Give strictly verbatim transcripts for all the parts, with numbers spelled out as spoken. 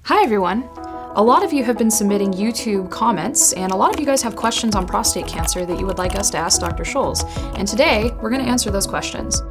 Hi everyone! A lot of you have been submitting YouTube comments, and a lot of you guys have questions on prostate cancer that you would like us to ask Doctor Scholz. And today, we're going to answer those questions.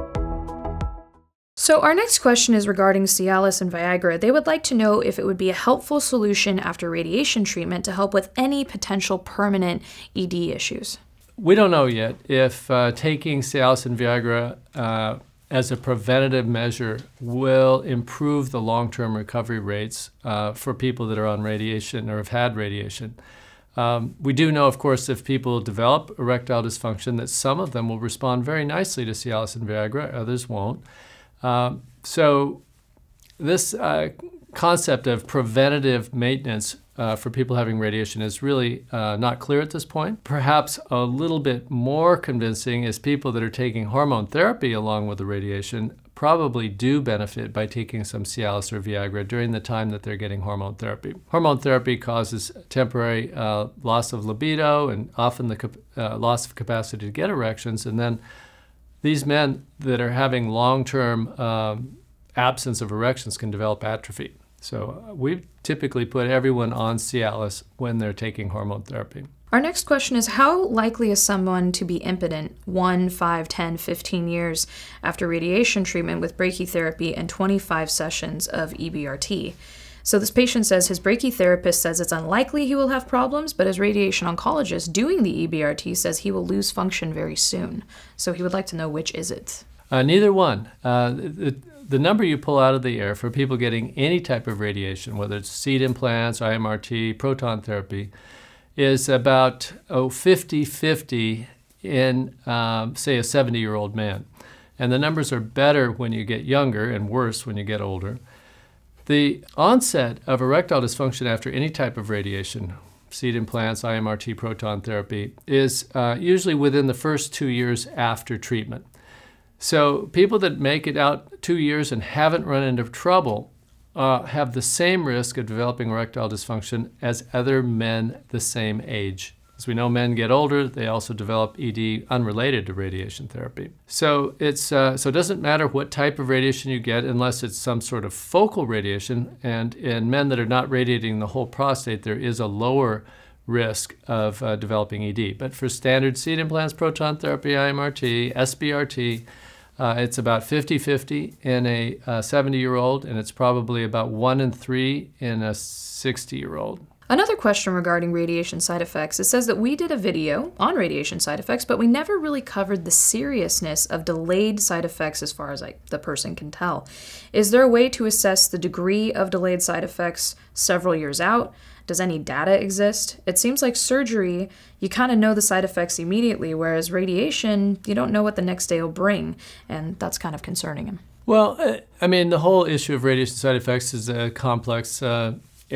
So our next question is regarding Cialis and Viagra. They would like to know if it would be a helpful solution after radiation treatment to help with any potential permanent E D issues. We don't know yet if uh, taking Cialis and Viagra uh, as a preventative measure will improve the long-term recovery rates uh, for people that are on radiation or have had radiation. Um, we do know, of course, if people develop erectile dysfunction, that some of them will respond very nicely to Cialis and Viagra, others won't. Um, so this uh, concept of preventative maintenance uh, for people having radiation is really uh, not clear at this point. Perhaps a little bit more convincing is people that are taking hormone therapy along with the radiation probably do benefit by taking some Cialis or Viagra during the time that they're getting hormone therapy. Hormone therapy causes temporary uh, loss of libido and often the uh, loss of capacity to get erections, and then these men that are having long-term um, absence of erections can develop atrophy. So we typically put everyone on Cialis when they're taking hormone therapy. Our next question is, how likely is someone to be impotent one, five, ten, fifteen years after radiation treatment with brachytherapy and twenty-five sessions of E B R T? So this patient says his brachytherapist says it's unlikely he will have problems, but his radiation oncologist doing the E B R T says he will lose function very soon. So he would like to know, which is it? Uh, neither one. Uh, the, the number you pull out of the air for people getting any type of radiation, whether it's seed implants, I M R T, proton therapy, is about oh, fifty fifty in, um, say, a seventy-year-old man. And the numbers are better when you get younger and worse when you get older. The onset of erectile dysfunction after any type of radiation, seed implants, I M R T, proton therapy, is uh, usually within the first two years after treatment. So people that make it out two years and haven't run into trouble uh, have the same risk of developing erectile dysfunction as other men the same age. As we know, men get older, they also develop E D unrelated to radiation therapy. So, it's, uh, so it doesn't matter what type of radiation you get unless it's some sort of focal radiation, and in men that are not radiating the whole prostate, there is a lower risk of uh, developing E D. But for standard seed implants, proton therapy, I M R T, S B R T, uh, it's about fifty fifty in a seventy-year-old, and it's probably about one in three in a sixty-year-old. Another question regarding radiation side effects. It says that we did a video on radiation side effects, but we never really covered the seriousness of delayed side effects as far as like the person can tell. Is there a way to assess the degree of delayed side effects several years out? Does any data exist? It seems like surgery, you kind of know the side effects immediately, whereas radiation, you don't know what the next day will bring, and that's kind of concerning him. Well, I mean, the whole issue of radiation side effects is a complex uh,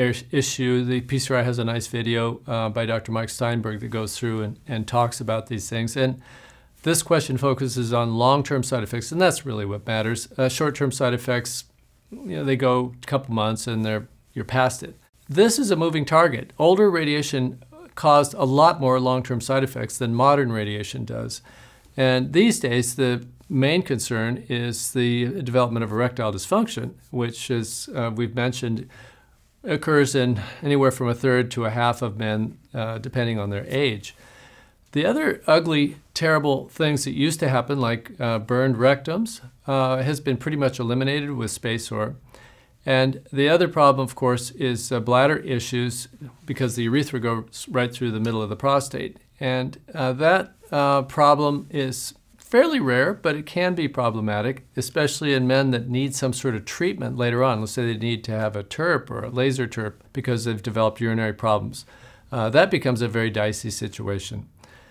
issue. The P C R I has a nice video uh, by Doctor Mike Steinberg that goes through and, and talks about these things. And this question focuses on long-term side effects, and that's really what matters. Uh, short-term side effects, you know, they go a couple months and they're you're past it. This is a moving target. Older radiation caused a lot more long-term side effects than modern radiation does. And these days, the main concern is the development of erectile dysfunction, which, as uh, we've mentioned, occurs in anywhere from a third to a half of men, uh, depending on their age. The other ugly, terrible things that used to happen, like uh, burned rectums, uh, has been pretty much eliminated with SpaceOAR. And the other problem, of course, is uh, bladder issues, because the urethra goes right through the middle of the prostate. And uh, that uh, problem is fairly rare, but it can be problematic, especially in men that need some sort of treatment later on. Let's say they need to have a TURP or a laser TURP because they've developed urinary problems. Uh, that becomes a very dicey situation.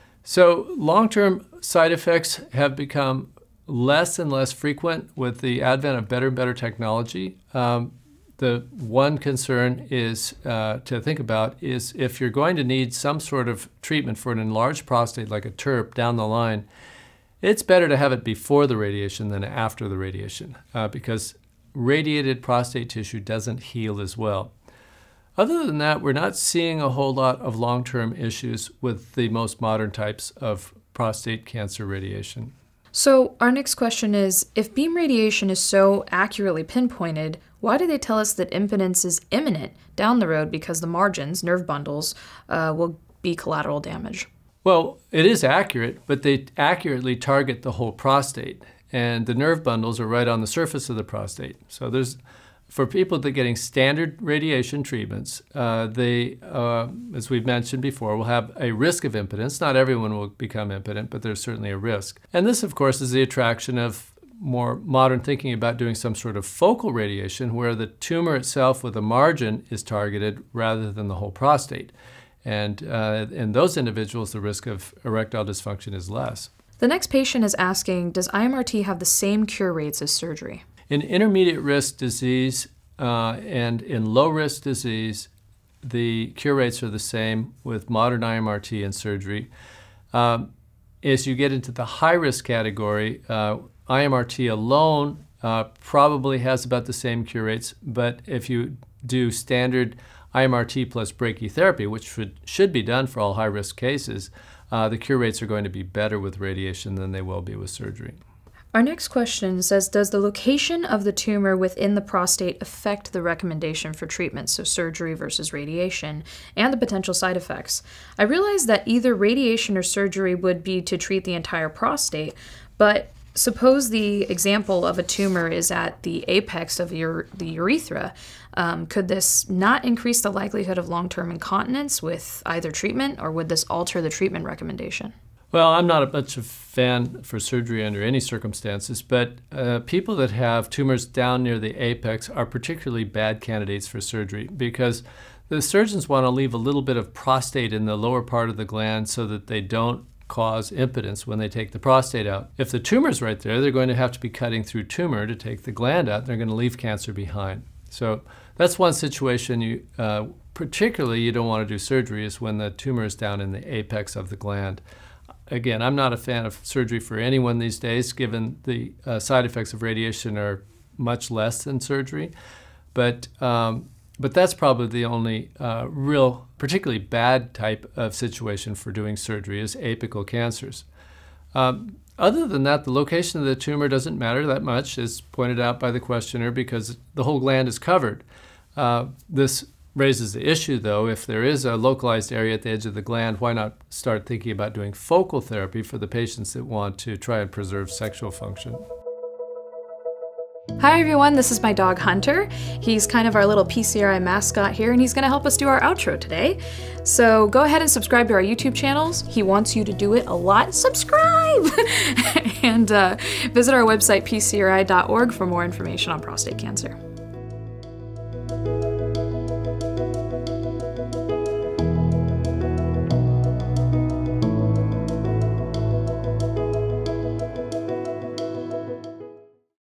So long-term side effects have become less and less frequent with the advent of better and better technology. Um, the one concern is uh, to think about is if you're going to need some sort of treatment for an enlarged prostate like a TURP down the line, it's better to have it before the radiation than after the radiation uh, because radiated prostate tissue doesn't heal as well. Other than that, we're not seeing a whole lot of long-term issues with the most modern types of prostate cancer radiation. So our next question is, if beam radiation is so accurately pinpointed, why do they tell us that impotence is imminent down the road because the margins, nerve bundles, uh, will be collateral damage? Well, it is accurate, but they accurately target the whole prostate, and the nerve bundles are right on the surface of the prostate. So there's, for people that are getting standard radiation treatments, uh, they, uh, as we've mentioned before, will have a risk of impotence. Not everyone will become impotent, but there's certainly a risk. And this, of course, is the attraction of more modern thinking about doing some sort of focal radiation where the tumor itself with a margin is targeted rather than the whole prostate. And uh, in those individuals, the risk of erectile dysfunction is less. The next patient is asking, does I M R T have the same cure rates as surgery? In intermediate risk disease uh, and in low risk disease, the cure rates are the same with modern I M R T and surgery. Um, as you get into the high risk category, uh, I M R T alone uh, probably has about the same cure rates, but if you do standard I M R T plus brachytherapy, which should, should be done for all high risk cases, uh, the cure rates are going to be better with radiation than they will be with surgery. Our next question says, does the location of the tumor within the prostate affect the recommendation for treatment, so surgery versus radiation, and the potential side effects? I realize that either radiation or surgery would be to treat the entire prostate, but suppose the example of a tumor is at the apex of your, the urethra. Um, could this not increase the likelihood of long-term incontinence with either treatment, or would this alter the treatment recommendation? Well, I'm not a much of a fan for surgery under any circumstances, but uh, people that have tumors down near the apex are particularly bad candidates for surgery because the surgeons want to leave a little bit of prostate in the lower part of the gland so that they don't cause impotence when they take the prostate out. If the tumor's right there, they're going to have to be cutting through tumor to take the gland out. They're going to leave cancer behind. So that's one situation you, uh, particularly you don't want to do surgery is when the tumor is down in the apex of the gland. Again, I'm not a fan of surgery for anyone these days, given the uh, side effects of radiation are much less than surgery. But, um, but that's probably the only uh, real, particularly bad type of situation for doing surgery is apical cancers. Um, other than that, the location of the tumor doesn't matter that much, as pointed out by the questioner, because the whole gland is covered. Uh, this raises the issue, though, if there is a localized area at the edge of the gland, why not start thinking about doing focal therapy for the patients that want to try and preserve sexual function? Hi everyone, this is my dog Hunter. He's kind of our little P C R I mascot here, and he's going to help us do our outro today. So go ahead and subscribe to our YouTube channels. He wants you to do it a lot. Subscribe! And uh, visit our website P C R I dot org for more information on prostate cancer.